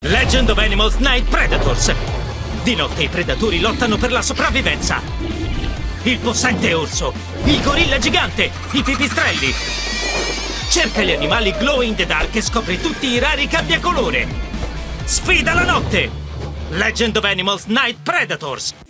Legend of Animals Night Predators. Di notte i predatori lottano per la sopravvivenza. Il possente orso, il gorilla gigante, i pipistrelli. Cerca gli animali glow in the dark e scopri tutti i rari cambiacolore. Sfida la notte! Legend of Animals Night Predators.